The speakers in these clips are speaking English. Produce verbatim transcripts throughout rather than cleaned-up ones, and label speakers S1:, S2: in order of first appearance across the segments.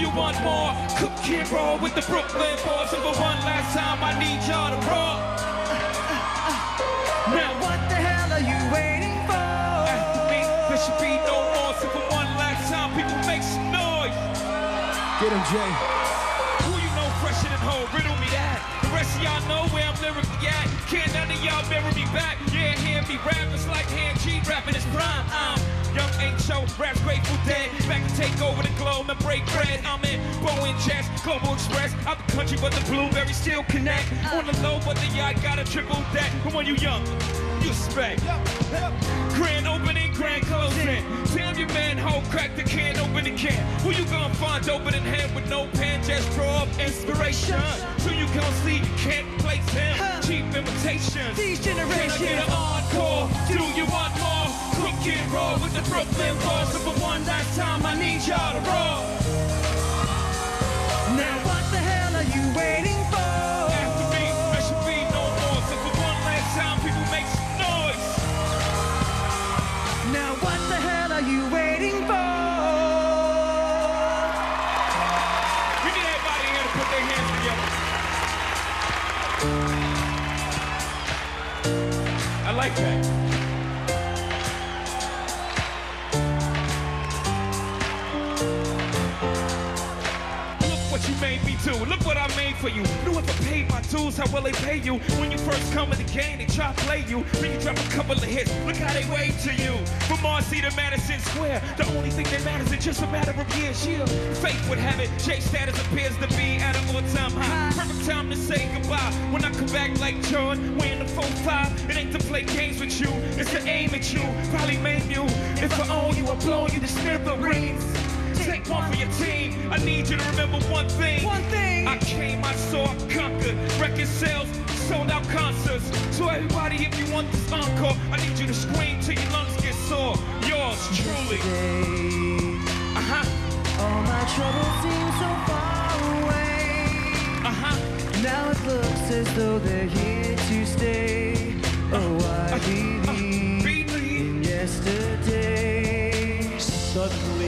S1: you want more? Cook and roll with the Brooklyn boys. So for one last time, I need y'all to roll.
S2: Now what the hell are you waiting for?
S1: After me, there should be no more. So for one last time, people make some noise.
S3: Get him, Jay.
S1: Who you know fresher than whole? Riddle me that. The rest of y'all know where I'm lyrically at. Can't none of y'all mirror me back. Yeah, hear me rap. It's like hand G rapping his prime. I'm Young H.O. Rap's Grateful Dead. Back to take over the globe and break bread. I'm in Boeing Jets, Global Express. Out the country, but the blueberries still connect. On the low, but the yacht got a triple deck. But when you young, you expect grand opening, grand closing. Tell your man, ho, crack the can, open the can. Who you gonna find open in hand with no pen? Just draw up inspiration. So you gon' see you can't place him. Cheap imitations.
S2: These generations.
S1: Can I get an encore? Do you want more? Cook and roll with the Brooklyn boys. So for one last time, I need y'all to roll.
S2: Now what the hell are you waiting for?
S1: After me, there should be no more. So for one last time, people make some noise.
S2: Now what the hell are you waiting for?
S1: We need everybody here to put their hands together. I like that. What you made me do, look what I made for you. Knew if I paid my dues, how well they pay you. When you first come in the game, they try to play you. Then you drop a couple of hits, look how they wave to you. From Marcy to Madison Square, the only thing that matters is just a matter of years, yeah. Fate would have it, J status appears to be at an all-time high. Perfect time to say goodbye. When I come back like Jordan, wearing the four five, it ain't to play games with you, it's to aim at you, probably maim you. If I own you, I blow you to smithereens. Take one for your team. I need you to remember one thing.
S2: One thing.
S1: I came, I saw, I conquered. Record sales, sold out concerts. So everybody, if you want this encore, I need you to scream till your lungs get sore. Yours truly. Uh huh.
S2: All my troubles seem so far away.
S1: Uh huh.
S2: Now it looks as though they're here to stay. Oh, I
S1: uh,
S2: believe
S1: uh, believe
S2: in yesterday.
S3: Suddenly,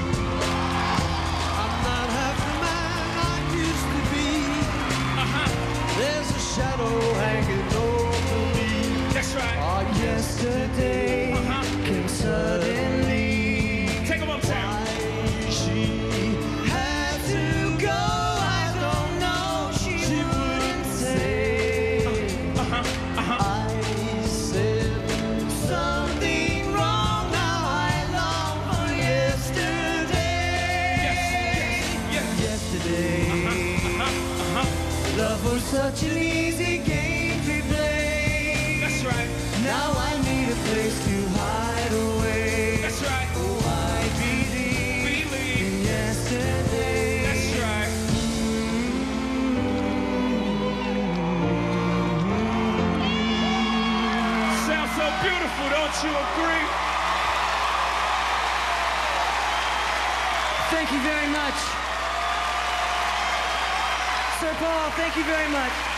S4: there's a shadow hanging over me.
S1: That's right.
S2: Our yesterday
S1: uh-huh.
S2: came suddenly.
S1: Take them uptown.
S4: Why she had to go, I don't know. She, she wouldn't say.
S1: Uh-huh. Uh-huh.
S4: I said something wrong. Now I long for yesterday.
S1: Yes, yes, yes.
S4: Yesterday.
S1: Uh-huh. Uh-huh. Uh-huh.
S4: Love was such an easy game to play.
S1: That's right.
S4: Now I need a place to hide away.
S1: That's right.
S4: Oh, I believe,
S1: Believe.
S4: in yesterday.
S1: That's right. Sounds so beautiful, don't you agree?
S2: Thank you very much. Sir Paul, thank you very much.